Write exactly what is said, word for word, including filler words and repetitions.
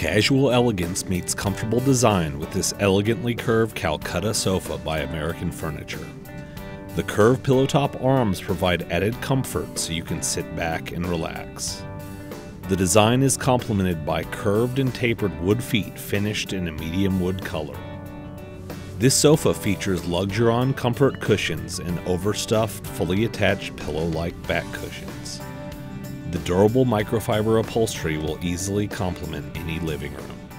Casual elegance meets comfortable design with this elegantly curved Calcutta sofa by American Furniture. The curved pillowtop arms provide added comfort so you can sit back and relax. The design is complemented by curved and tapered wood feet finished in a medium wood color. This sofa features Luxuron Comfort Cushions and overstuffed, fully attached pillow-like back cushions. The durable microfiber upholstery will easily complement any living room.